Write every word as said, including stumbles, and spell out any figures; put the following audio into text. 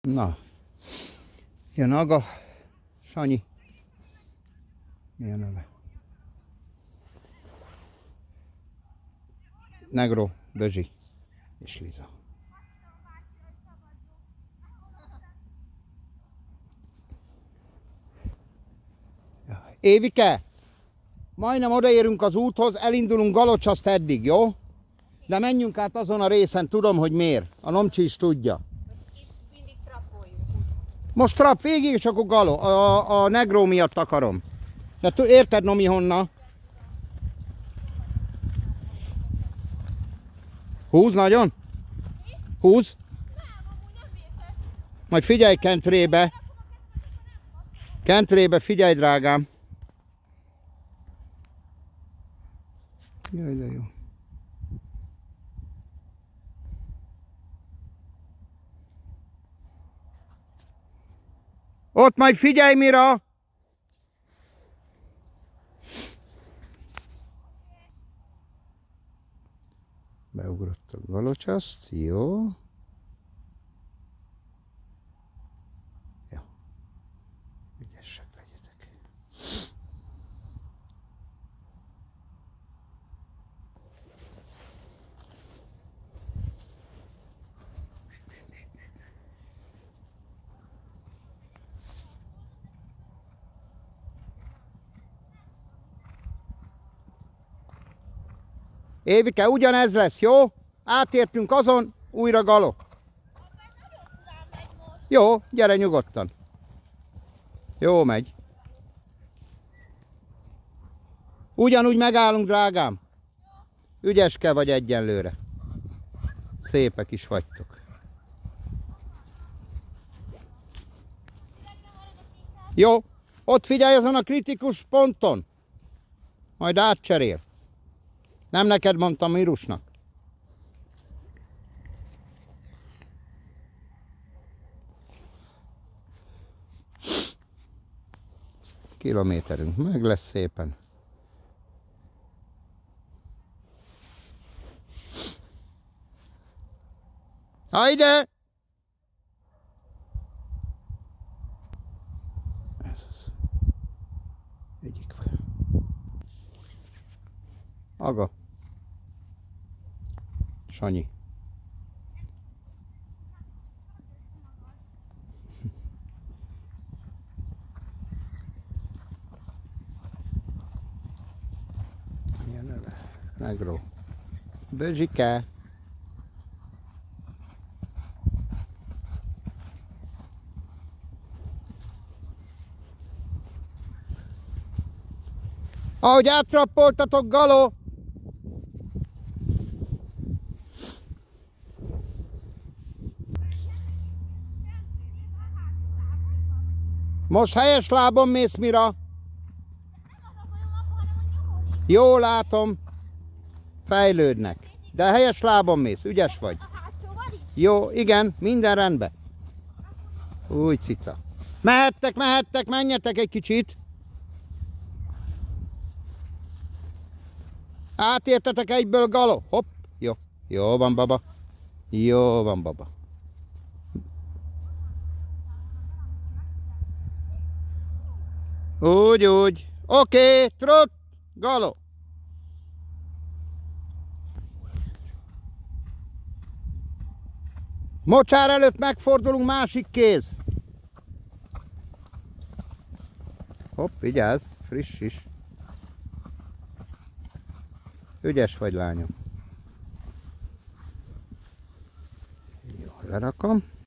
Na, jön Aga, Sanyi. Mi a neve? Negro, Bözsi és Liza. Évike, majdnem odaérünk az úthoz, elindulunk Galocsaszt eddig, jó? De menjünk át azon a részen, tudom, hogy miért. A Nomcsi is tudja. Most trap végig, és akkor Galo. A, a Negro miatt akarom. De tu, érted, Nomi, honna? Húz nagyon? Húz? Majd figyelj Kentrébe. Kentrébe figyelj, drágám. Jaj, de jó. Ott majd figyelj, Mira! Beugrott a Galocsaszt, jó. Ja. Ügyesek legyetek. Évike, ugyanez lesz, jó? Átértünk azon, újra Galo. Jó, gyere nyugodtan. Jó megy. Ugyanúgy megállunk, drágám. Ügyeske vagy egyenlőre. Szépek is vagytok. Jó, ott figyelj azon a kritikus ponton. Majd átcserél. Nem neked mondtam, Mirusnak. Kilométerünk meg lesz szépen. Hajde! Ez az. Egyik vagy. Aga. Sanyi. Mi a neve? Negro. Bözsike. Ahogy átrappoltatok, Galo! Most helyes lábon mész, Mira. Jó, látom. Fejlődnek. De helyes lábon mész, ügyes vagy. Jó, igen, minden rendben. Új cica. Mehettek, mehettek, menjetek egy kicsit. Átértetek egyből, Galo. Hopp, jó. Jó van, baba. Jó van, baba. Úgy, úgy. Oké, okay, trott, Galo. Mocsár előtt megfordulunk, másik kéz. Hopp, vigyázz, friss is. Ügyes vagy, lányom. Jó, lerakom.